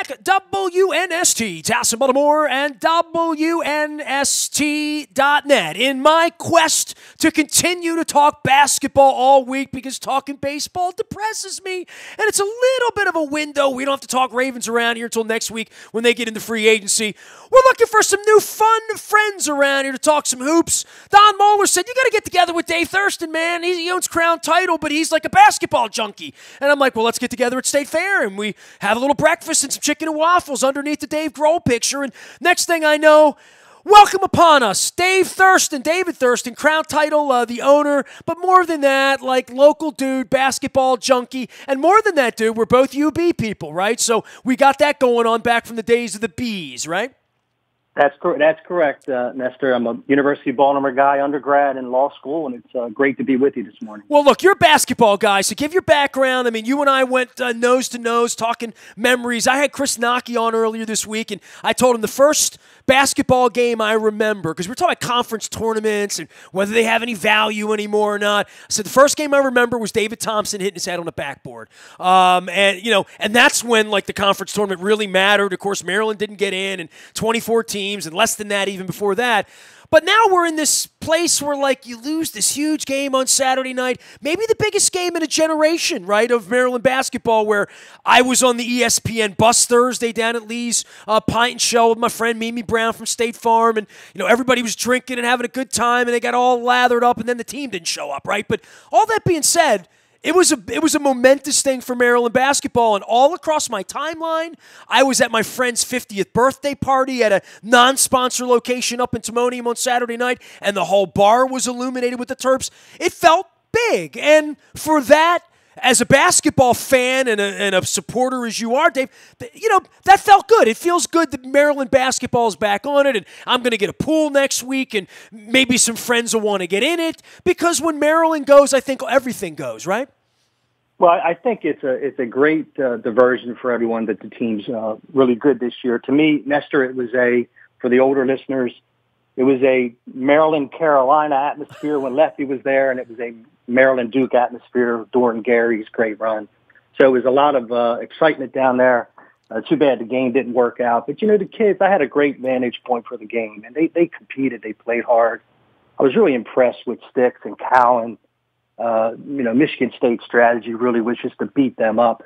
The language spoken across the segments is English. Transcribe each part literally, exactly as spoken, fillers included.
Check W N S T, Towson, Baltimore, and W N S T dot net in my quest to continue to talk basketball all week because talking baseball depresses me, and it's a little bit of a window. We don't have to talk Ravens around here until next week when they get into free agency. We're looking for some new fun friends around here to talk some hoops. Don Moeller said, you got to get together with Dave Thurston, man. He, he owns Crown Title, but he's like a basketball junkie. And I'm like, well, let's get together at State Fair, and we have a little breakfast and some chicken and waffles underneath the Dave Grohl picture. And next thing I know, welcome upon us, Dave Thurston, David Thurston, Crown Title, uh, the owner. But more than that, like local dude, basketball junkie. And more than that, dude, we're both U B people, right? So we got that going on back from the days of the Bees, right? That's correct. That's correct, uh, Nestor. I'm a University of Baltimore guy, undergrad in law school, and it's uh, great to be with you this morning. Well, look, you're a basketball guy, so give your background. I mean, you and I went uh, nose to nose talking memories. I had Chris Naki on earlier this week, and I told him the first basketball game I remember, because we're talking about conference tournaments and whether they have any value anymore or not. I said the first game I remember was David Thompson hitting his head on the backboard. Um, and, you know, and that's when, like, the conference tournament really mattered. Of course, Maryland didn't get in, and twenty-four teams, and less than that even before that. But now we're in this place where, like, you lose this huge game on Saturday night, maybe the biggest game in a generation, right, of Maryland basketball, where I was on the E S P N bus Thursday down at Lee's uh, Pint and Shell with my friend Mimi Brown from State Farm, and, you know, everybody was drinking and having a good time, and they got all lathered up, and then the team didn't show up, right? But all that being said, It was a it was a momentous thing for Maryland basketball, and all across my timeline, I was at my friend's fiftieth birthday party at a non-sponsor location up in Timonium on Saturday night, and the whole bar was illuminated with the Terps. It felt big, and for that, as a basketball fan and a, and a supporter as you are, Dave, you know, that felt good. It feels good that Maryland basketball is back on it, and I'm going to get a pool next week, and maybe some friends will want to get in it, because when Maryland goes, I think everything goes, right? Well, I think it's a it's a great uh, diversion for everyone that the team's uh, really good this year. To me, Nestor, it was a, for the older listeners, it was a Maryland-Carolina atmosphere when Lefty was there, and it was a Maryland-Duke atmosphere during Gary's great run. So it was a lot of uh, excitement down there. Uh, too bad the game didn't work out. But, you know, the kids, I had a great vantage point for the game, and they, they competed. They played hard. I was really impressed with Sticks and Cowan. Uh, you know, Michigan State's strategy really was just to beat them up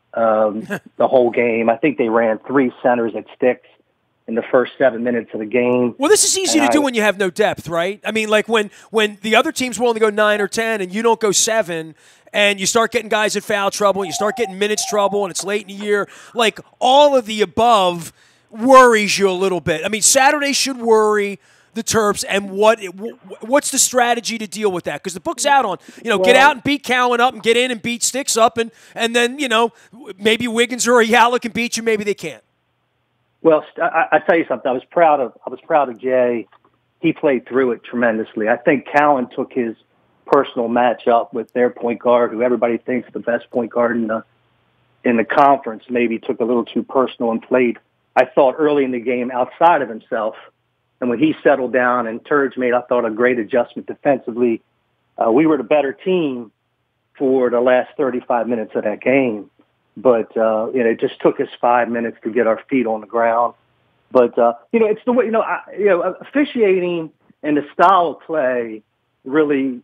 um, the whole game. I think they ran three centers at Sticks in the first seven minutes of the game. Well, this is easy and to I, do when you have no depth, right? I mean, like when, when the other team's willing to go nine or ten and you don't go seven, and you start getting guys in foul trouble, and you start getting minutes trouble, and it's late in the year, like all of the above worries you a little bit. I mean, Saturday should worry the Terps, and what what's the strategy to deal with that? Because the book's out on, you know, well, get out and beat Cowan up and get in and beat Sticks up, and, and then, you know, maybe Wiggins or Ayala can beat you, maybe they can't. Well, I, I tell you something. I was proud of I was proud of Jay. He played through it tremendously. I think Cowan took his personal matchup with their point guard, who everybody thinks is the best point guard in the in the conference. Maybe took a little too personal and played, I thought, early in the game outside of himself. And when he settled down and Turge made, I thought, a great adjustment defensively, uh, we were the better team for the last thirty-five minutes of that game. But, uh, you know, it just took us five minutes to get our feet on the ground. But, uh, you know, it's the way, you know, I, you know, officiating and the style of play really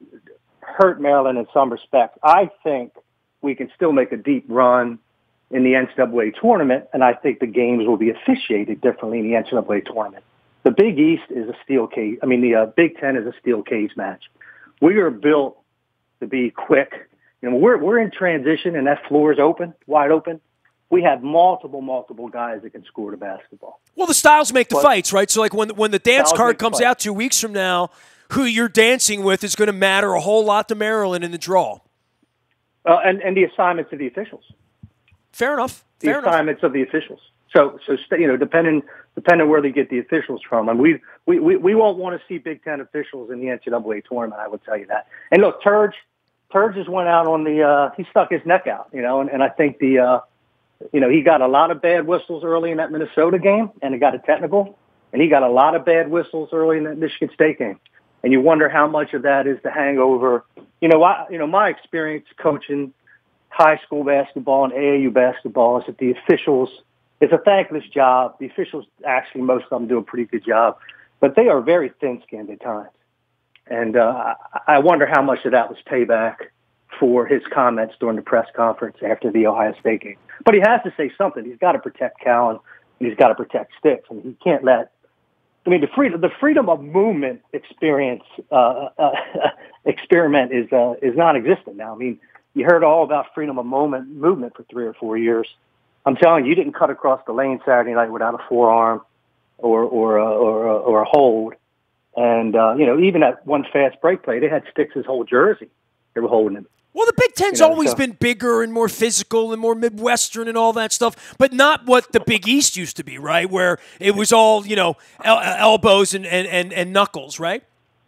hurt Maryland in some respects. I think we can still make a deep run in the N C double A tournament, and I think the games will be officiated differently in the N C double A tournament. The Big East is a steel cage. I mean, the uh, Big Ten is a steel cage match. We are built to be quick. You know, we're we're in transition, and that floor is open, wide open. We have multiple, multiple guys that can score the basketball. Well, the styles make the but, fights, right? So, like when when the dance card comes fight. out two weeks from now, who you're dancing with is going to matter a whole lot to Maryland in the draw. Uh, and and the assignments of the officials. Fair enough. The Fair assignments enough. of the officials. So, so you know, depending depending where they get the officials from, and we we we, we won't want to see Big Ten officials in the N C double A tournament. I will tell you that. And look, Turge, Turge just went out on the. Uh, he stuck his neck out, you know, and, and I think the, uh, you know, he got a lot of bad whistles early in that Minnesota game, and it got a technical, and he got a lot of bad whistles early in that Michigan State game, and you wonder how much of that is the hangover. You know, I, you know, my experience coaching high school basketball and A A U basketball is that the officials it's a thankless job. The officials, actually, most of them do a pretty good job, but they are very thin-skinned at times. And uh, I wonder how much of that was payback for his comments during the press conference after the Ohio State game. But he has to say something. He's got to protect Callen, and he's got to protect Sticks. And he can't let – I mean, the freedom, the freedom of movement experience uh, uh, experiment is uh, is non-existent now. I mean, you heard all about freedom of moment movement for three or four years. I'm telling you, you didn't cut across the lane Saturday night without a forearm or or uh, or, uh, or a hold. And, uh, you know, even at one fast break play, they had Sticks' whole jersey. They were holding him. Well, the Big Ten's you know, always so. been bigger and more physical and more Midwestern and all that stuff, but not what the Big East used to be, right, where it was all, you know, el- elbows and, and, and, and knuckles, right?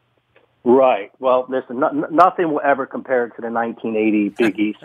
Right. Well, listen, no, nothing will ever compare to the nineteen eighty Big East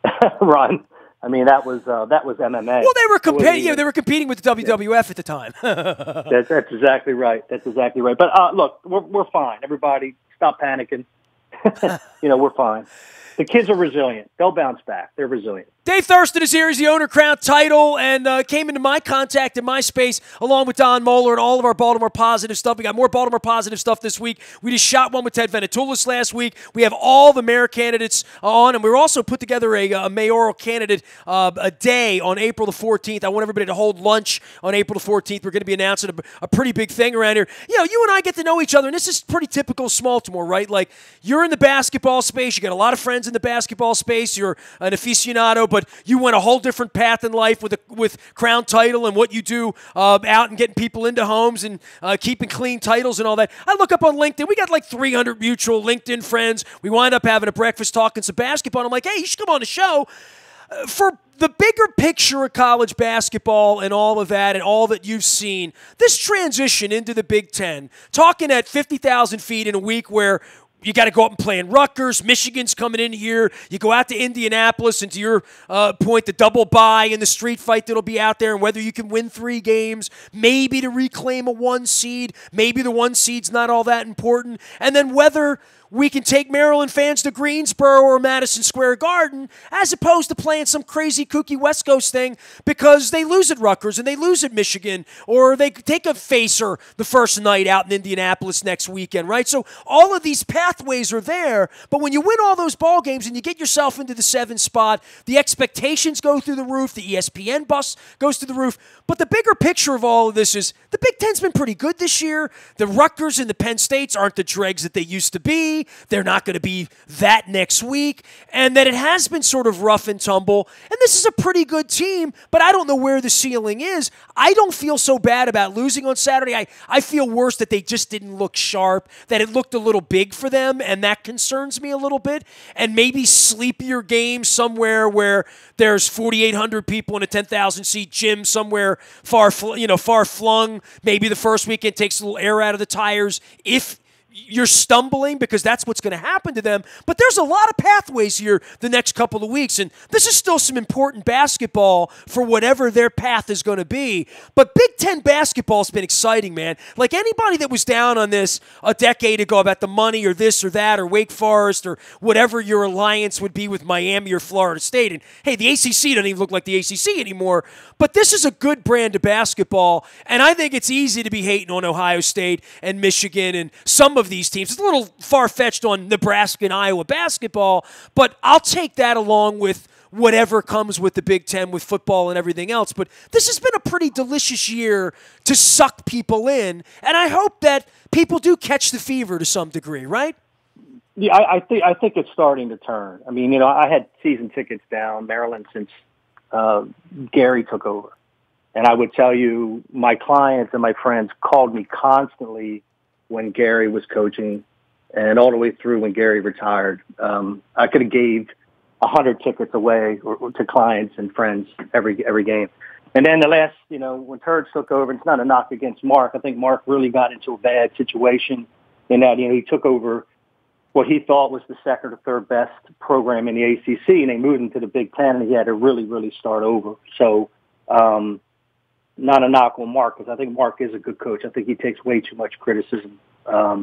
run. I mean, that was uh, that was M M A. Well, they were competing. Yeah, they were competing with the W W F yeah. at the time. that's, that's exactly right. That's exactly right. But uh, look, we're we're fine. Everybody, stop panicking. you know, we're fine. The kids are resilient. They'll bounce back. They're resilient. Dave Thurston is here. He's the owner, Crown Title, and uh, came into my contact in my space along with Don Moeller and all of our Baltimore Positive stuff. We got more Baltimore Positive stuff this week. We just shot one with Ted Venetoulis last week. We have all the mayor candidates on, and we were also put together a, a mayoral candidate uh, a day on April the fourteenth. I want everybody to hold lunch on April the fourteenth. We're going to be announcing a, a pretty big thing around here. You know, you and I get to know each other, and this is pretty typical Smaltimore, right? Like, you're in the basketball space. You got a lot of friends in the basketball space. You're an aficionado, but you went a whole different path in life with a, with Crown Title and what you do uh, out and getting people into homes and uh, keeping clean titles and all that. I look up on LinkedIn. We got like three hundred mutual LinkedIn friends. We wind up having a breakfast talking some basketball. And I'm like, hey, you should come on the show. Uh, for the bigger picture of college basketball and all of that and all that you've seen, this transition into the Big Ten, talking at fifty thousand feet in a week where you got to go up and play in Rutgers. Michigan's coming in here. You go out to Indianapolis, and to your uh, point, the double bye and the street fight that'll be out there, and whether you can win three games, maybe to reclaim a one seed, maybe the one seed's not all that important, and then whether we can take Maryland fans to Greensboro or Madison Square Garden as opposed to playing some crazy kooky West Coast thing because they lose at Rutgers and they lose at Michigan, or they take a facer the first night out in Indianapolis next weekend, right? So all of these pathways are there, but when you win all those ball games and you get yourself into the seventh spot, the expectations go through the roof, the E S P N bus goes through the roof, but the bigger picture of all of this is the Big Ten's been pretty good this year. The Rutgers and the Penn States aren't the dregs that they used to be. They're not going to be that next week, and that it has been sort of rough and tumble, and this is a pretty good team, but I don't know where the ceiling is. I don't feel so bad about losing on Saturday. I, I feel worse that they just didn't look sharp, that it looked a little big for them, and that concerns me a little bit, and maybe sleepier games somewhere where there's forty-eight hundred people in a ten thousand seat gym somewhere far, you know, far flung. Maybe the first weekend takes a little air out of the tires if you're stumbling, because that's what's going to happen to them. But there's a lot of pathways here the next couple of weeks, and this is still some important basketball for whatever their path is going to be. But Big Ten basketball has been exciting, man. Like, anybody that was down on this a decade ago about the money or this or that or Wake Forest or whatever your alliance would be with Miami or Florida State, and hey, the A C C doesn't even look like the A C C anymore, but this is a good brand of basketball, and I think it's easy to be hating on Ohio State and Michigan and some of these teams. It's a little far-fetched on Nebraska and Iowa basketball, but I'll take that along with whatever comes with the Big Ten, with football and everything else. But this has been a pretty delicious year to suck people in, and I hope that people do catch the fever to some degree, right? Yeah, I, I think I think it's starting to turn. I mean, you know, I had season tickets down Maryland since uh, Gary took over, and I would tell you, my clients and my friends called me constantly when Gary was coaching, and all the way through when Gary retired. Um, I could have gave a hundred tickets away or, or to clients and friends every every game. And then the last, you know, when Turge took over, it's not a knock against Mark. I think Mark really got into a bad situation in that, you know, he took over what he thought was the second or third best program in the A C C, and they moved into the Big Ten, and he had to really, really start over. So, um, not a knock on Mark, because I think Mark is a good coach. I think he takes way too much criticism. Um,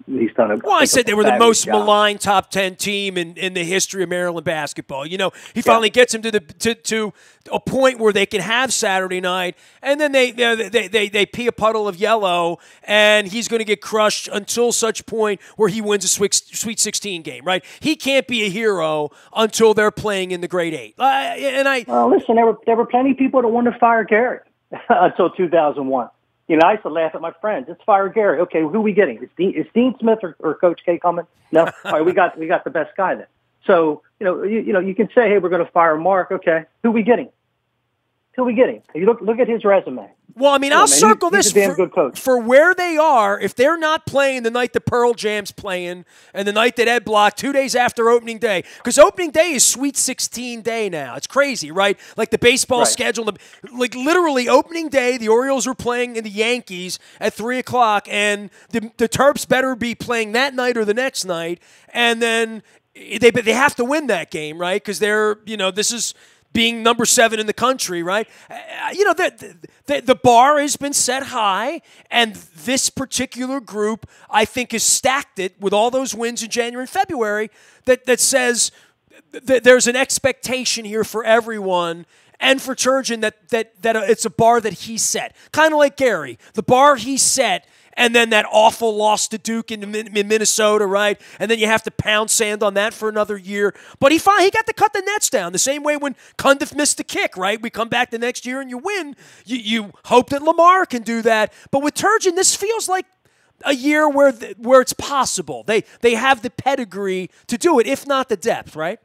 he's done a. Well, I, I said they were the most job. maligned top ten team in, in the history of Maryland basketball. You know, he finally yeah. gets them to the to, to a point where they can have Saturday night, and then they they they they, they pee a puddle of yellow, and he's going to get crushed until such point where he wins a Sweet sixteen game. Right? He can't be a hero until they're playing in the Grade Eight. Uh, and I well, listen, there were there were plenty of people that wanted to fire Gary until two thousand one. You know, I used to laugh at my friends. Let's fire Gary. Okay, who are we getting? Is Dean, is Dean Smith or, or Coach K coming? No. All right, we got we got the best guy then. So you know, you, you know, you can say, hey, we're going to fire Mark. Okay, who are we getting? Who are we getting? You look look at his resume. Well, I mean, you I'll know, man, circle he's, this he's a damn for, good coach. for where they are. If they're not playing the night the Pearl Jam's playing and the night that Ed Block, two days after opening day, because opening day is Sweet sixteen day now. It's crazy, right? Like the baseball right. schedule, like literally opening day, the Orioles were playing in the Yankees at three o'clock, and the the Terps better be playing that night or the next night, and then they they have to win that game, right? Because they're you know this is. Being number seven in the country, right? Uh, you know, the, the the bar has been set high, and this particular group, I think, has stacked it with all those wins in January and February that, that says th- there's an expectation here for everyone and for Turgeon that, that, that it's a bar that he set. Kind of like Gary. The bar he set, and then that awful loss to Duke in, in Minnesota, right? And then you have to pound sand on that for another year. But he finally, he got to cut the nets down. The same way when Cundiff missed the kick, right? We come back the next year and you win. You, you hope that Lamar can do that. But with Turgeon, this feels like a year where the, where it's possible. They they have the pedigree to do it, if not the depth, right?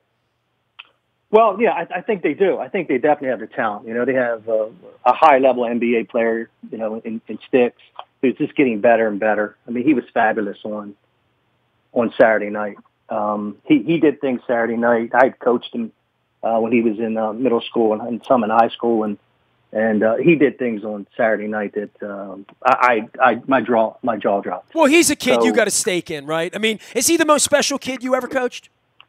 Well, yeah, I, I think they do. I think they definitely have the talent. You know, they have uh, a high-level N B A player, you know, in, in Sticks, who's just getting better and better. I mean, he was fabulous on on Saturday night. Um, he, he did things Saturday night. I coached him uh, when he was in uh, middle school and, and some in high school, and and uh, he did things on Saturday night that um, I, I, I my jaw my jaw dropped. Well, he's a kid so, you got to stake in, right? I mean, is he the most special kid you ever coached?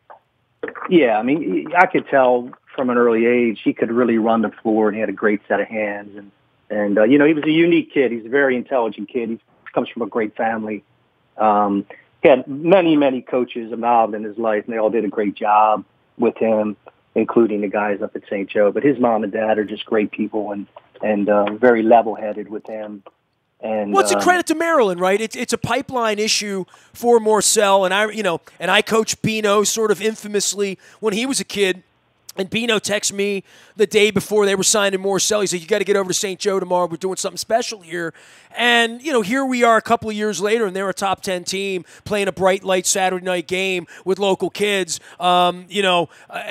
Yeah, I mean, I could tell from an early age he could really run the floor, and he had a great set of hands. And, and uh, you know, he was a unique kid. He's a very intelligent kid. He comes from a great family. Um, he had many, many coaches involved in his life, and they all did a great job with him, including the guys up at Saint Joe. But his mom and dad are just great people and, and uh, very level-headed with him. And, well, it's a um, credit to Maryland, right? It's it's a pipeline issue for Morsell, and I, you know, and I coached Bino sort of infamously when he was a kid. And Bino texted me the day before they were signing Morsell. He said, "You got to get over to Saint Joe tomorrow. We're doing something special here." And you know, here we are a couple of years later, and they're a top ten team playing a bright light Saturday night game with local kids. Um, you know,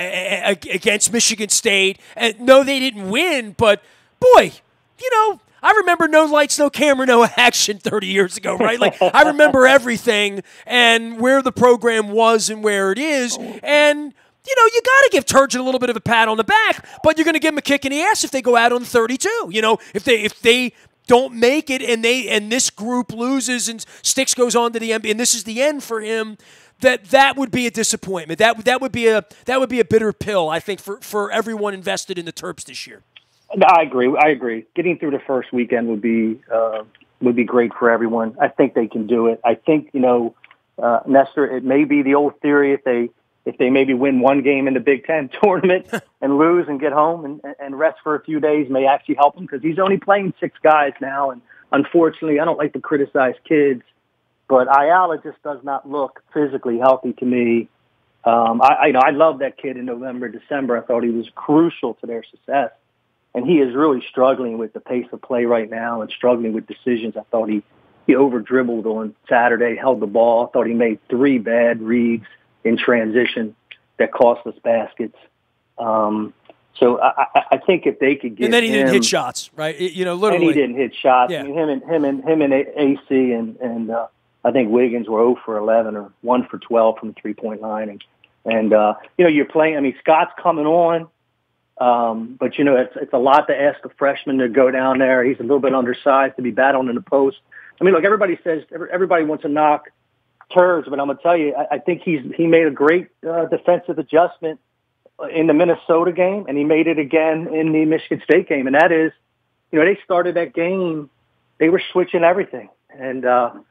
against Michigan State. And no, they didn't win, but boy, you know. I remember no lights, no camera, no action thirty years ago, right? Like, I remember everything and where the program was and where it is. And, you know, you got to give Turgeon a little bit of a pat on the back, but you're going to give him a kick in the ass if they go out on thirty-two. You know, if they if they don't make it and they and this group loses and Sticks goes on to the N B A and this is the end for him, that that would be a disappointment. That that would be a that would be a bitter pill, I think, for, for everyone invested in the Terps this year. I agree. I agree. Getting through the first weekend would be uh, would be great for everyone. I think they can do it. I think you know, uh, Nestor. It may be the old theory if they if they maybe win one game in the Big Ten tournament and lose and get home and, and rest for a few days may actually help him because he's only playing six guys now. And unfortunately, I don't like to criticize kids, but Ayala just does not look physically healthy to me. Um, I, I you know I love that kid in November, December. I thought he was crucial to their success. And he is really struggling with the pace of play right now and struggling with decisions. I thought he, he over-dribbled on Saturday, held the ball. I thought he made three bad reads in transition that cost us baskets. Um, so I, I, I think if they could get And then he him, didn't hit shots, right? You know, literally. And he didn't hit shots. Yeah. I mean, him and him and him and A C and, and uh, I think Wiggins were zero for eleven or one for twelve from the three-point line. And, and uh, you know, you're playing – I mean, Scott's coming on. Um, but, you know, it's, it's a lot to ask a freshman to go down there. He's a little bit undersized to be battling in the post. I mean, look, everybody says everybody wants to knock Turds, but I'm going to tell you, I, I think he's he made a great uh, defensive adjustment in the Minnesota game, and he made it again in the Michigan State game. And that is, you know, they started that game, they were switching everything. And, uh,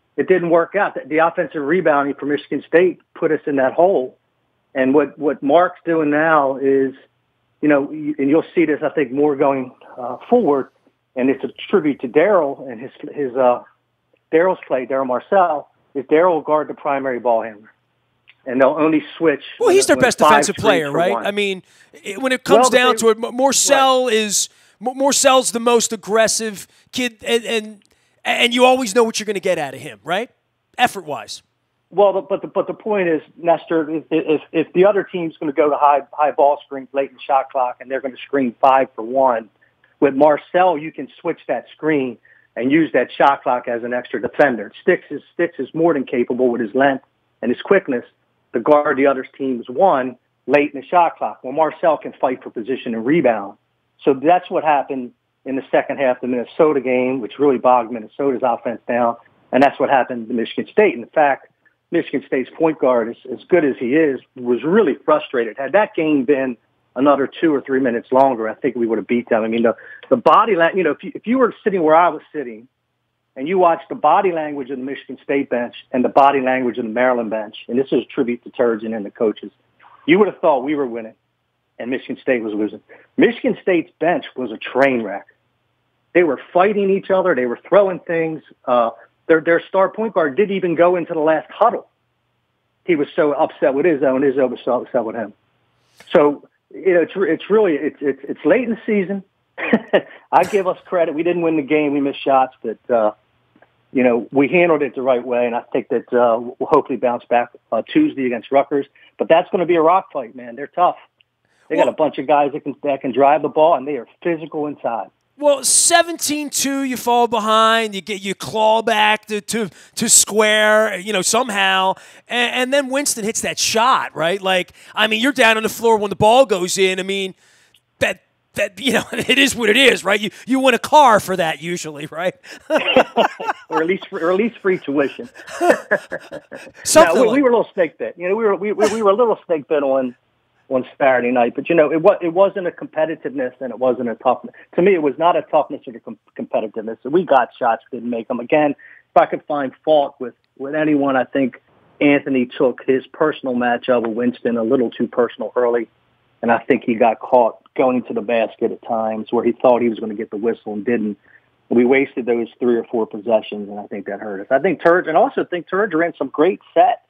it didn't work out. The, the offensive rebounding for Michigan State put us in that hole. And what, what Mark's doing now is, you know, and you'll see this, I think, more going uh, forward, and it's a tribute to Daryl and his, his uh, Daryl's play, Daryl Marcel, is Daryl will guard the primary ball handler. And they'll only switch. Well, he's their best defensive five, player, right? one. I mean, it, when it comes well, down they, to it, Marcel right. is Marcel's the most aggressive kid, and and, and you always know what you're going to get out of him, right? Effort-wise. Well, the, but the but the point is, Nestor, if if, if the other team's going to go to high high ball screens late in the shot clock, and they're going to screen five for one, with Marcel, you can switch that screen and use that shot clock as an extra defender. Sticks is Sticks is more than capable with his length and his quickness to guard the other team's one late in the shot clock. Well, Marcel can fight for position and rebound. So that's what happened in the second half of the Minnesota game, which really bogged Minnesota's offense down, and that's what happened to Michigan State. In fact, Michigan State's point guard, as, as good as he is, was really frustrated. Had that game been another two or three minutes longer, I think we would have beat them. I mean, the, the body language, you know, if you, if you were sitting where I was sitting and you watched the body language of the Michigan State bench and the body language of the Maryland bench, and this is a tribute to Turgeon and the coaches, you would have thought we were winning and Michigan State was losing. Michigan State's bench was a train wreck. They were fighting each other. They were throwing things. Uh, Their, their star point guard didn't even go into the last huddle. He was so upset with Izzo, and Izzo was so upset with him. So, you know, it's, it's really, it's, it's, it's late in the season. I give us credit. We didn't win the game. We missed shots, but, uh, you know, we handled it the right way, and I think that uh, we'll hopefully bounce back uh, Tuesday against Rutgers. But that's going to be a rock fight, man. They're tough. They got a bunch of guys that can, that can drive the ball, and they are physical inside. Well, seventeen two, you fall behind, you get you claw back to, to, to square, you know, somehow, and, and then Winston hits that shot, right? Like, I mean, you're down on the floor when the ball goes in. I mean, that that you know, it is what it is, right? You you win a car for that usually, right? or at least or at least free tuition. Something no, we, like we were a little snake bit. You know, we were we we were a little snake bit on. on Saturday night, but you know, it was it wasn't a competitiveness and it wasn't a toughness. To me, it was not a toughness or a com- competitiveness. We got shots, didn't make them. Again, if I could find fault with with anyone, I think Anthony took his personal matchup with Winston a little too personal early, and I think he got caught going to the basket at times where he thought he was going to get the whistle and didn't. We wasted those three or four possessions, and I think that hurt us. I think Turge, and also think Turge ran some great sets.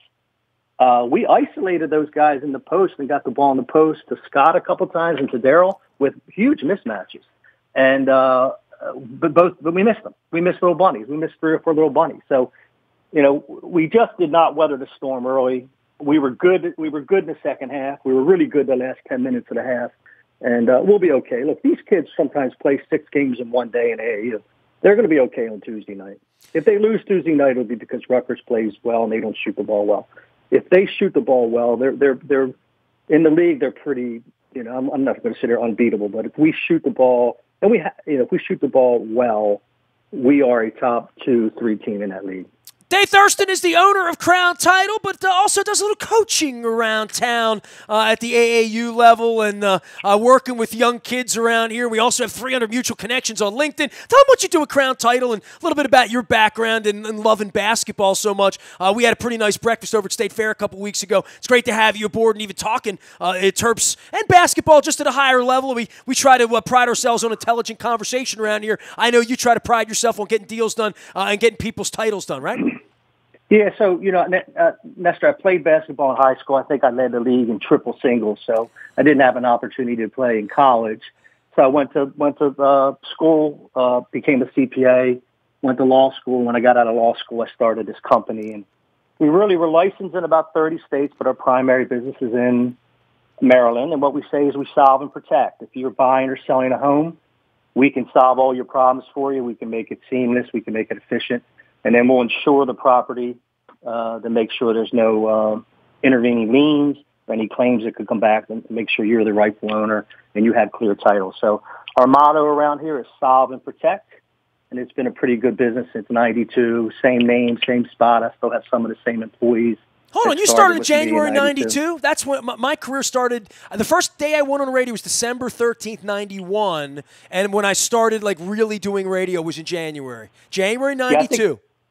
Uh, we isolated those guys in the post and got the ball in the post to Scott a couple times and to Daryl with huge mismatches. And uh, but both, but we missed them. We missed little bunnies. We missed three or four little bunnies. So, you know, we just did not weather the storm early. We were good. We were good in the second half. We were really good the last ten minutes of the half, and uh, we'll be okay. Look, these kids sometimes play six games in one day in A A U. They're going to be okay on Tuesday night. If they lose Tuesday night, it'll be because Rutgers plays well and they don't shoot the ball well. If they shoot the ball well, they're they're they're in the league. They're pretty. You know, I'm, I'm not going to say they're unbeatable, but if we shoot the ball and we, ha- you know, if we shoot the ball well, we are a top two, three team in that league. Dave Thurston is the owner of Crown Title, but uh, also does a little coaching around town uh, at the A A U level and uh, uh, working with young kids around here. We also have three hundred mutual connections on LinkedIn. Tell them what you do at Crown Title and a little bit about your background and, and loving basketball so much. Uh, we had a pretty nice breakfast over at State Fair a couple weeks ago. It's great to have you aboard and even talking uh, Terps and basketball just at a higher level. We we try to uh, pride ourselves on intelligent conversation around here. I know you try to pride yourself on getting deals done uh, and getting people's titles done, right? Yeah, so, you know, uh, Nestor, I played basketball in high school. I think I led the league in triple singles, so I didn't have an opportunity to play in college. So I went to went to uh, school, uh, became a C P A, went to law school. When I got out of law school, I started this company. And we really were licensed in about thirty states, but our primary business is in Maryland. And what we say is we solve and protect. If you're buying or selling a home, we can solve all your problems for you. We can make it seamless. We can make it efficient. And then we'll insure the property uh, to make sure there's no uh, intervening liens or any claims that could come back, and make sure you're the rightful owner and you have clear title. So our motto around here is solve and protect, and it's been a pretty good business since ninety-two. Same name, same spot. I still have some of the same employees. Hold on, you started in January ninety-two? That's when my, my career started. The first day I went on radio was December thirteenth, ninety-one, and when I started like really doing radio was in January. January ninety-two. Yeah,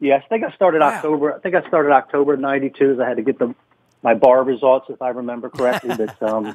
Yeah, I think I started Wow. October. I think I started October ninety-two. I had to get the my bar results, if I remember correctly. But um,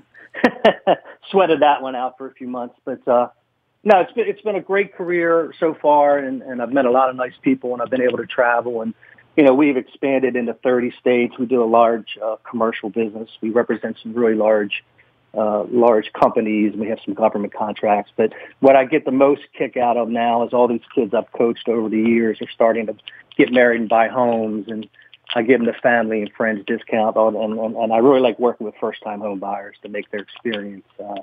sweated that one out for a few months. But uh, no, it's been it's been a great career so far, and, and I've met a lot of nice people, and I've been able to travel. And you know, we've expanded into thirty states. We do a large uh, commercial business. We represent some really large. Uh, large companies, and we have some government contracts. But what I get the most kick out of now is all these kids I've coached over the years are starting to get married and buy homes, and I give them the family and friends discount. On, and, and, and I really like working with first-time home buyers to make their experience uh,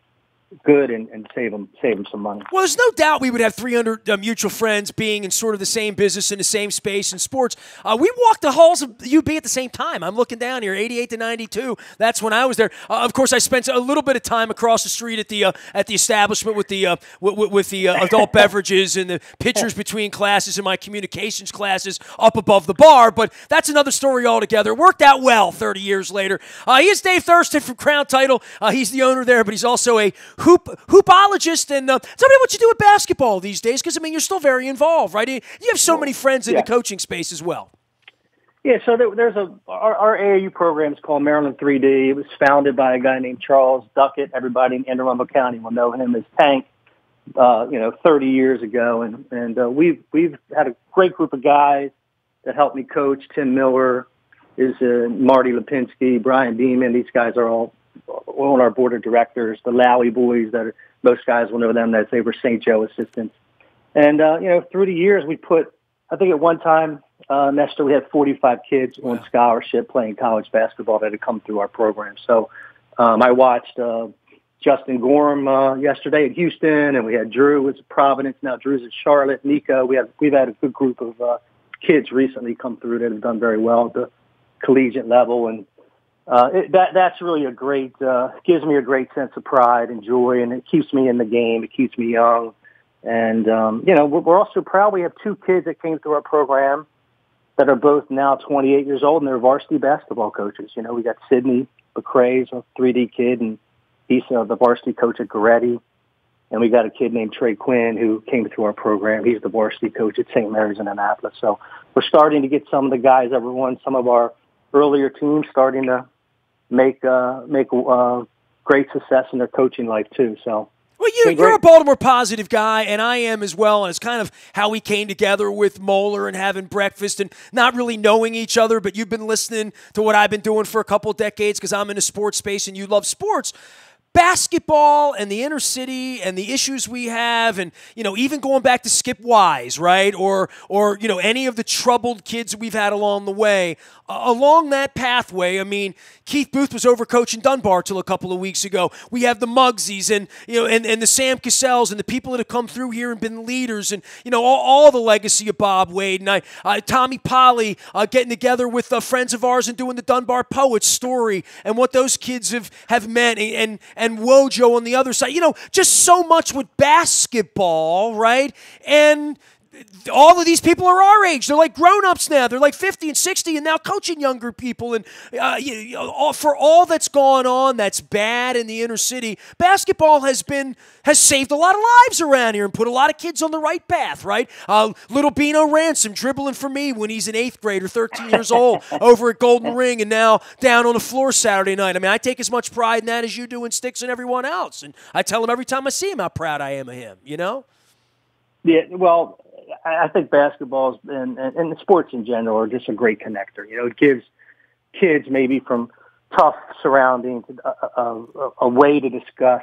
good and, and save them save them some money. Well, there's no doubt we would have three hundred uh, mutual friends being in sort of the same business, in the same space in sports. Uh, we walked the halls of U B at the same time. I'm looking down here, eighty-eight to ninety-two. That's when I was there. Uh, of course, I spent a little bit of time across the street at the uh, at the establishment with the uh, with, with the uh, adult beverages and the pitchers between classes and my communications classes up above the bar. But that's another story altogether. It worked out well thirty years later. Uh, he is Dave Thurston from Crown Title. Uh, he's the owner there, but he's also a hoop hoopologist. And uh, tell me what you do with basketball these days, because I mean you're still very involved, right? You have so many friends in yeah. the coaching space as well. Yeah, so there, there's a our, our A A U program is called Maryland three D. It was founded by a guy named Charles Duckett. Everybody in Anne Arundel County will know him as Tank. Uh, you know, thirty years ago, and and uh, we've we've had a great group of guys that helped me coach. Tim Miller is uh, Marty Lipinski, Brian Beeman. These guys are all on our board of directors. The Lowry boys, that are, most guys will know them, that they were Saint Joe assistants. And uh, you know, through the years, we put. I think at one time, uh, Nestor, we had forty-five kids on scholarship playing college basketball that had come through our program. So um, I watched uh, Justin Gorham uh, yesterday at Houston, and we had Drew was at Providence. Now Drew's at Charlotte. Nico, we have we've had a good group of uh, kids recently come through that have done very well at the collegiate level, and uh, it, that that's really a great uh, gives me a great sense of pride and joy, and it keeps me in the game. It keeps me young. And, um, you know, we're also proud we have two kids that came through our program that are both now twenty-eight years old, and they're varsity basketball coaches. You know, we got Sidney McCrae's a three D kid, and he's uh, the varsity coach at Goretti. And we got a kid named Trey Quinn who came through our program. He's the varsity coach at Saint Mary's in Annapolis. So we're starting to get some of the guys that were on some of our earlier teams starting to make uh, make uh, great success in their coaching life, too. So. Well, you, you're a Baltimore positive guy, and I am as well, and it's kind of how we came together with Moeller and having breakfast and not really knowing each other, but you've been listening to what I've been doing for a couple of decades because I'm in the sports space and you love sports. Basketball and the inner city and the issues we have, and you know, even going back to Skip Wise, right, or or you know, any of the troubled kids we've had along the way, uh, along that pathway. I mean, Keith Booth was over coaching Dunbar till a couple of weeks ago. We have the Muggsies and you know, and, and the Sam Cassells and the people that have come through here and been leaders, and you know, all, all the legacy of Bob Wade and I, uh, Tommy Polly uh, getting together with uh, friends of ours and doing the Dunbar Poets story and what those kids have have meant, and and. and And Wojo on the other side. You know, just so much with basketball, right? And all of these people are our age. They're like grown-ups now. They're like fifty and sixty and now coaching younger people. And uh, you, you know, for all that's gone on that's bad in the inner city, basketball has been has saved a lot of lives around here and put a lot of kids on the right path, right? Uh, little Bino Ransom dribbling for me when he's an eighth grader, thirteen years old, over at Golden Ring and now down on the floor Saturday night. I mean, I take as much pride in that as you do in Sticks and everyone else. And I tell him every time I see him how proud I am of him, you know? Yeah, well, I think basketball and, and, and sports in general are just a great connector. You know, it gives kids maybe from tough surroundings a, a, a way to discuss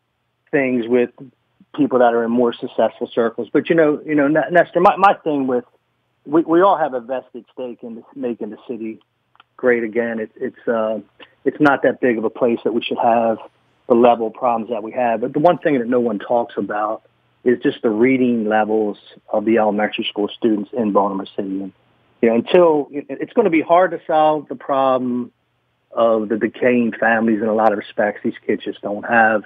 things with people that are in more successful circles. But, you know, you know, Nestor, my, my thing with, we, we all have a vested stake in this, making the city great again. It, it's, uh, it's not that big of a place that we should have the level of problems that we have. But the one thing that no one talks about is just the reading levels of the elementary school students in Baltimore City. And, you know, until it's going to be hard to solve the problem of the decaying families in a lot of respects. These kids just don't have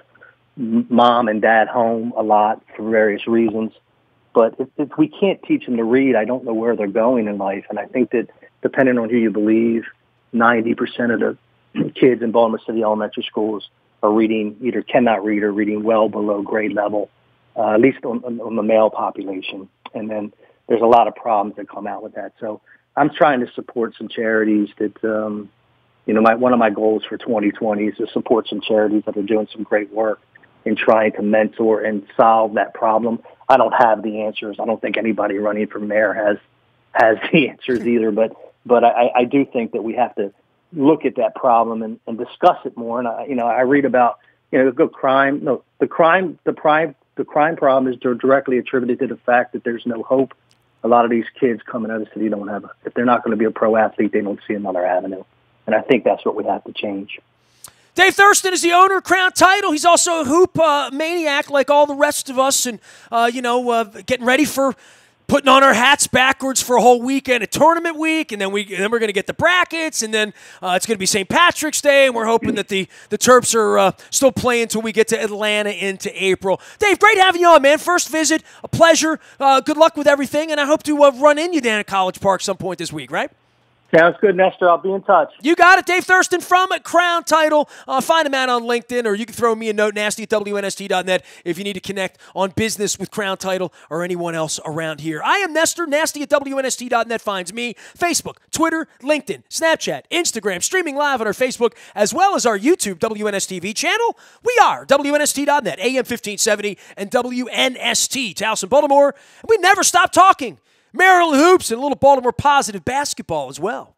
mom and dad home a lot for various reasons. But if, if we can't teach them to read, I don't know where they're going in life. And I think that depending on who you believe, ninety percent of the kids in Baltimore City elementary schools are reading, either cannot read or reading well below grade level. Uh, at least on, on the male population. And then there's a lot of problems that come out with that. So I'm trying to support some charities that, um, you know, my, one of my goals for twenty twenty is to support some charities that are doing some great work in trying to mentor and solve that problem. I don't have the answers. I don't think anybody running for mayor has has the answers either, but but I, I do think that we have to look at that problem and, and discuss it more. And I, you know, I read about, you know, the crime. No, the crime, the crime, the crime problem is directly attributed to the fact that there's no hope. A lot of these kids coming out of the city don't have, a, if they're not going to be a pro athlete, they don't see another avenue. And I think that's what we have to change. Dave Thurston is the owner of Crown Title. He's also a hoop uh, maniac like all the rest of us, and, uh, you know, uh, getting ready for putting on our hats backwards for a whole weekend, a tournament week, and then, we, and then we're going to get the brackets, and then uh, it's going to be Saint Patrick's Day, and we're hoping that the, the Terps are uh, still playing until we get to Atlanta into April. Dave, great having you on, man. First visit, a pleasure. Uh, good luck with everything, and I hope to uh, run into you down at College Park some point this week, right? Sounds good, Nestor. I'll be in touch. You got it. Dave Thurston from Crown Title. Uh, find him out on LinkedIn, or you can throw me a note, nasty at W N S T dot net, if you need to connect on business with Crown Title or anyone else around here. I am Nestor. Nasty at W N S T dot net finds me. Facebook, Twitter, LinkedIn, Snapchat, Instagram, streaming live on our Facebook, as well as our YouTube W N S T V channel. We are W N S T dot net, A M fifteen seventy, and W N S T, Towson, Baltimore. And we never stop talking Maryland hoops and a little Baltimore positive basketball as well.